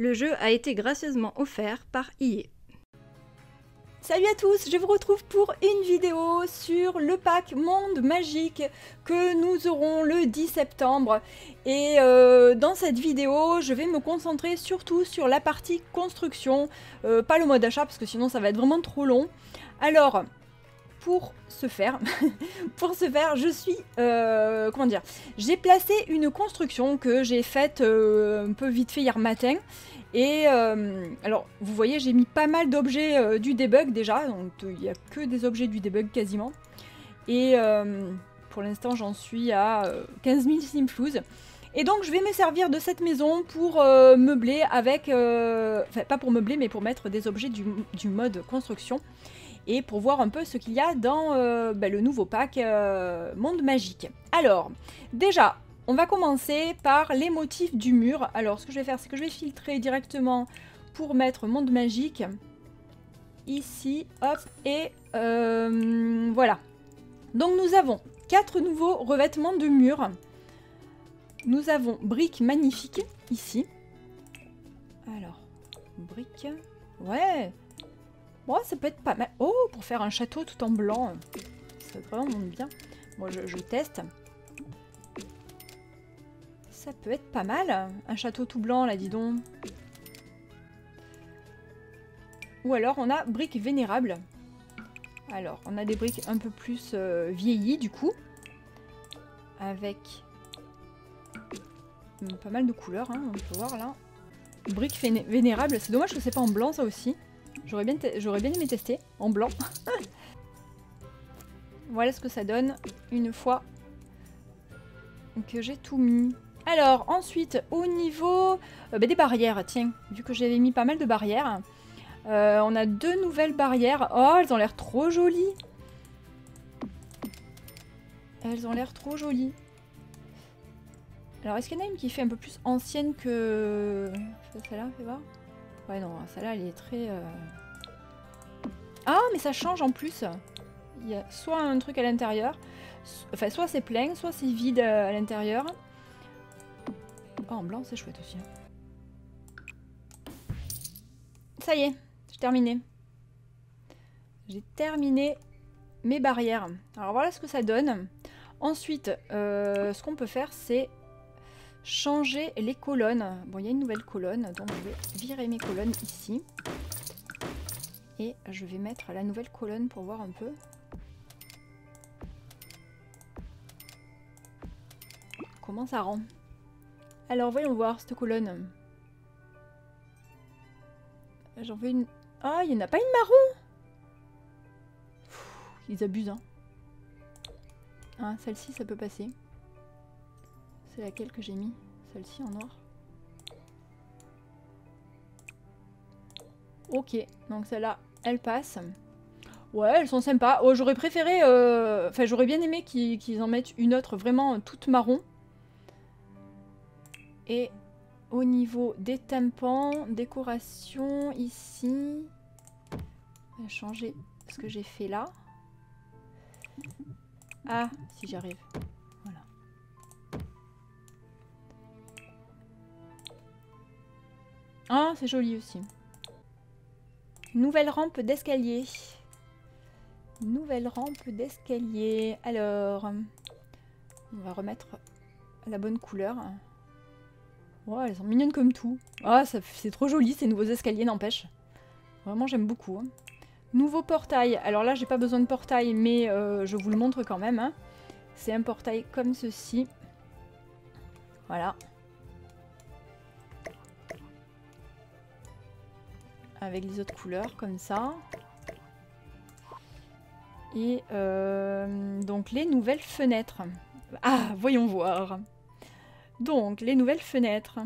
Le jeu a été gracieusement offert par EA. Salut à tous, je vous retrouve pour une vidéo sur le pack Monde Magique que nous aurons le 10 septembre. Et dans cette vidéo, je vais me concentrer surtout sur la partie construction, pas le mode achat parce que sinon ça va être vraiment trop long. Alors, pour ce faire, je suis, comment dire, j'ai placé une construction que j'ai faite un peu vite fait hier matin. Et alors, vous voyez, j'ai mis pas mal d'objets du debug déjà, donc il n'y a que des objets du debug quasiment. Et pour l'instant, j'en suis à 15 000 simflouz. Et donc, je vais me servir de cette maison pour meubler avec... Enfin, pas pour meubler, mais pour mettre des objets du mode construction. Et pour voir un peu ce qu'il y a dans le nouveau pack Monde Magique. Alors, déjà... on va commencer par les motifs du mur. Alors, ce que je vais faire, c'est que je vais filtrer directement pour mettre Monde Magique. Ici, hop, et voilà. Donc, nous avons 4 nouveaux revêtements de mur. Nous avons briques magnifiques, ici. Alors, briques. Ouais. Bon, ça peut être pas mal. Oh, pour faire un château tout en blanc. Ça va vraiment bien. Moi, je teste. Ça peut être pas mal, un château tout blanc là, dis donc. Ou alors on a briques vénérables. Alors on a des briques un peu plus vieillies du coup. Avec pas mal de couleurs, hein, on peut voir là. Briques vénérables, c'est dommage que c'est pas en blanc ça aussi. J'aurais bien aimé tester en blanc. Voilà ce que ça donne une fois que j'ai tout mis. Alors, ensuite, au niveau des barrières, tiens, vu que j'avais mis pas mal de barrières, on a 2 nouvelles barrières. Oh, elles ont l'air trop jolies. Elles ont l'air trop jolies. Alors, est-ce qu'il y en a une qui fait un peu plus ancienne que... celle-là, fais voir. Ouais, non, celle-là, elle est très... Ah, mais ça change en plus. Il y a soit un truc à l'intérieur, enfin, soit c'est plein, soit c'est vide à l'intérieur. Oh, en blanc, c'est chouette aussi. Ça y est, j'ai terminé. J'ai terminé mes barrières. Alors voilà ce que ça donne. Ensuite, ce qu'on peut faire, c'est changer les colonnes. Bon, il y a une nouvelle colonne, donc je vais virer mes colonnes ici. Et je vais mettre la nouvelle colonne pour voir un peu. Comment ça rend? Alors, voyons voir cette colonne. J'en veux une... Ah, il n'y en a pas une marron. Ils abusent, hein. Hein, celle-ci, ça peut passer. C'est laquelle que j'ai mis? Celle-ci en noir. Ok, donc celle-là, elle passe. Ouais, elles sont sympas. Oh, j'aurais préféré... Enfin, j'aurais bien aimé qu'ils en mettent une autre vraiment toute marron. Et au niveau des tympans, décoration, ici, on va changer ce que j'ai fait là. Ah, si j'arrive. Voilà. Ah, c'est joli aussi. Nouvelle rampe d'escalier. Nouvelle rampe d'escalier. Alors, on va remettre la bonne couleur. Ouais, elles sont mignonnes comme tout. Ah, c'est trop joli ces nouveaux escaliers, n'empêche. Vraiment, j'aime beaucoup. Hein. Nouveau portail. Alors là, j'ai pas besoin de portail, mais je vous le montre quand même. Hein. C'est un portail comme ceci. Voilà. Avec les autres couleurs, comme ça. Et donc, les nouvelles fenêtres. Ah, voyons voir. Donc, les nouvelles fenêtres.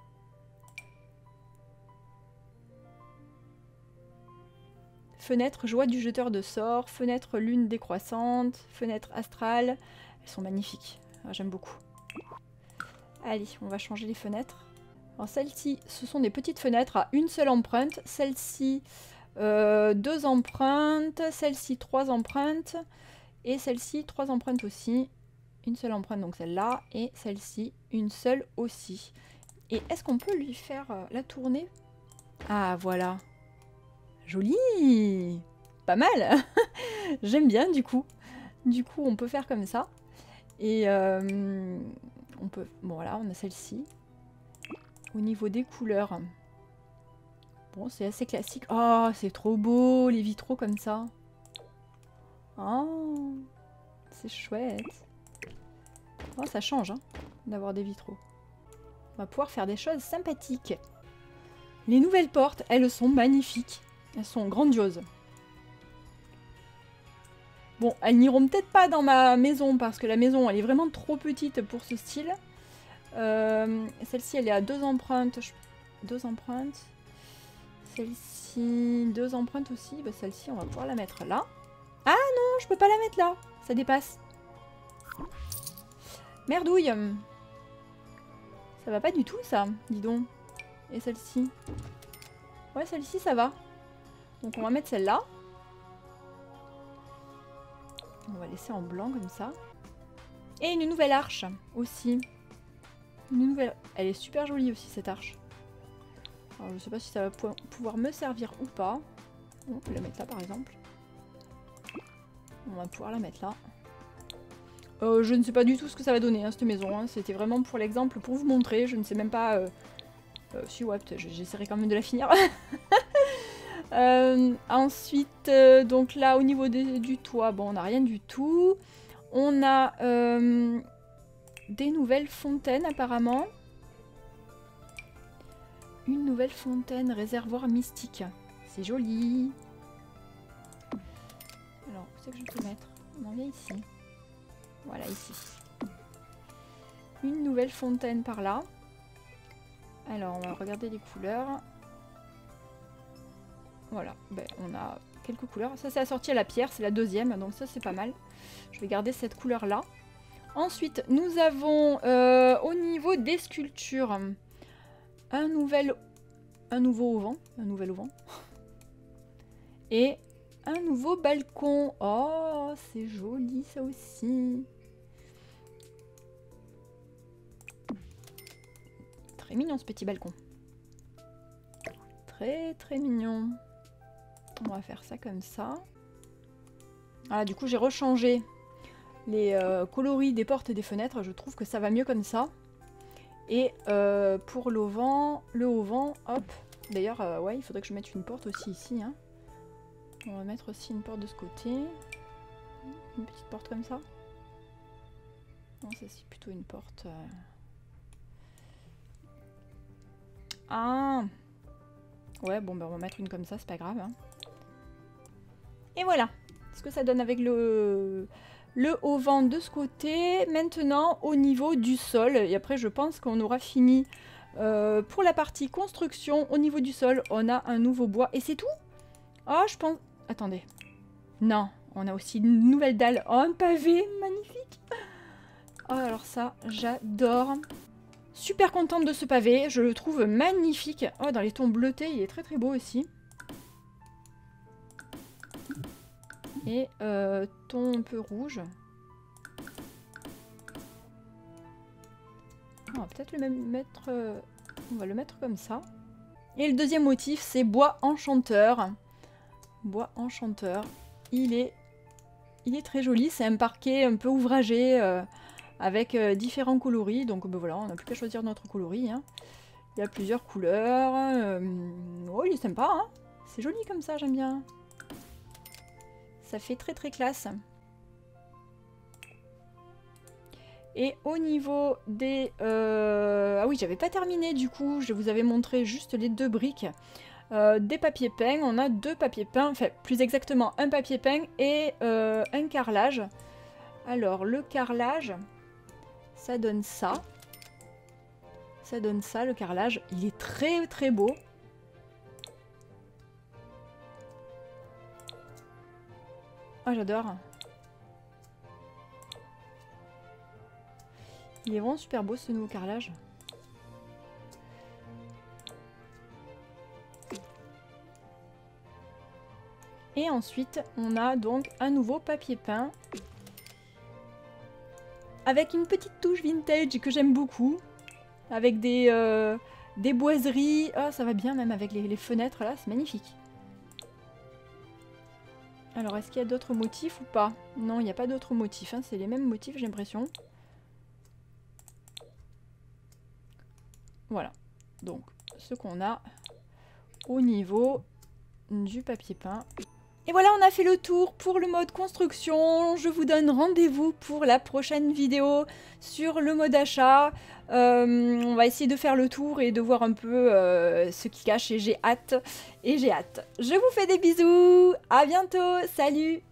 Fenêtre joie du jeteur de sorts, fenêtre lune décroissante, fenêtre astrale. Elles sont magnifiques. Ah, j'aime beaucoup. Allez, on va changer les fenêtres. Alors, celles-ci, ce sont des petites fenêtres à une seule empreinte. Celle-ci, 2 empreintes. Celle-ci, 3 empreintes. Et celle-ci, 3 empreintes aussi. Une seule empreinte, donc celle-là. Et celle-ci, une seule aussi. Et est-ce qu'on peut lui faire la tournée? Ah, voilà. Joli! Pas mal. J'aime bien, du coup. Du coup, on peut faire comme ça. Et on peut... Bon, voilà, on a celle-ci. Au niveau des couleurs... Bon, c'est assez classique. Oh, c'est trop beau, les vitraux comme ça. Oh, c'est chouette. Oh, ça change, hein, d'avoir des vitraux. On va pouvoir faire des choses sympathiques. Les nouvelles portes, elles sont magnifiques. Elles sont grandioses. Bon, elles n'iront peut-être pas dans ma maison parce que la maison, elle est vraiment trop petite pour ce style. Celle-ci, elle est à 2 empreintes. 2 empreintes. Celle-ci, 2 empreintes aussi. Bah, celle-ci, on va pouvoir la mettre là. Ah non, je peux pas la mettre là. Ça dépasse. Merdouille. Ça va pas du tout, ça. Dis donc. Et celle-ci. Ouais, celle-ci, ça va. Donc, on va mettre celle-là. On va laisser en blanc comme ça. Et une nouvelle arche aussi. Une nouvelle... Elle est super jolie aussi, cette arche. Alors, je sais pas si ça va pouvoir me servir ou pas. On peut la mettre là, par exemple. On va pouvoir la mettre là. Je ne sais pas du tout ce que ça va donner, hein, cette maison. Hein. C'était vraiment pour l'exemple, pour vous montrer. Je ne sais même pas... si, ouais, j'essaierai quand même de la finir. Ensuite, donc là, au niveau du toit, bon, on n'a rien du tout. On a des nouvelles fontaines, apparemment. Une nouvelle fontaine, réservoir mystique. C'est joli. Alors, où c'est que je peux mettre? On en vient ici. Voilà, ici. Une nouvelle fontaine par là. Alors, on va regarder les couleurs. Voilà, ben, on a quelques couleurs. Ça, c'est assorti à la pierre, c'est la deuxième, donc ça, c'est pas mal. Je vais garder cette couleur-là. Ensuite, nous avons, au niveau des sculptures, un nouvel auvent. Et un nouveau balcon. Oh, c'est joli, ça aussi. Très mignon, ce petit balcon. Très, très mignon. On va faire ça comme ça. Voilà, du coup, j'ai rechangé les coloris des portes et des fenêtres. Je trouve que ça va mieux comme ça. Et pour le haut-vent, hop. D'ailleurs, ouais, il faudrait que je mette une porte aussi ici. Hein. On va mettre aussi une porte de ce côté. Une petite porte comme ça. Non, ça c'est plutôt une porte... Ah! Ouais, bon, ben on va mettre une comme ça, c'est pas grave. Hein. Et voilà ce que ça donne avec le haut-vent de ce côté. Maintenant, au niveau du sol, et après je pense qu'on aura fini pour la partie construction. Au niveau du sol, on a un nouveau bois. Et c'est tout? Oh, je pense... Attendez. Non, on a aussi une nouvelle dalle. Oh, un pavé, magnifique. Oh, alors ça, j'adore. Super contente de ce pavé, je le trouve magnifique. Oh, dans les tons bleutés, il est très très beau aussi. Et ton un peu rouge. On va peut-être le mettre... on va le mettre comme ça. Et le deuxième motif, c'est bois enchanteur. Bois enchanteur. Il est très joli, c'est un parquet un peu ouvragé avec différents coloris. Donc ben voilà, on n'a plus qu'à choisir notre coloris. Hein. Il y a plusieurs couleurs. Oh, il est sympa, hein. C'est joli comme ça, j'aime bien. Ça fait très très classe. Et au niveau des... Ah oui, j'avais pas terminé du coup, je vous avais montré juste les 2 briques. Des papiers peints, on a 2 papiers peints, enfin plus exactement un papier peint et un carrelage. Alors le carrelage, ça donne ça. Ça donne ça, le carrelage. Il est très très beau. Ah, j'adore. Il est vraiment super beau ce nouveau carrelage. Et ensuite, on a donc un nouveau papier peint. Avec une petite touche vintage que j'aime beaucoup. avec des boiseries. Ah, ça va bien même avec les fenêtres là, c'est magnifique. Alors, est-ce qu'il y a d'autres motifs ou pas? Non, il n'y a pas d'autres motifs, hein. C'est les mêmes motifs, j'ai l'impression. Voilà. Donc, ce qu'on a au niveau du papier peint. Et voilà, on a fait le tour pour le mode construction. Je vous donne rendez-vous pour la prochaine vidéo sur le mode achat. On va essayer de faire le tour et de voir un peu ce qui cache et j'ai hâte. Je vous fais des bisous. À bientôt. Salut.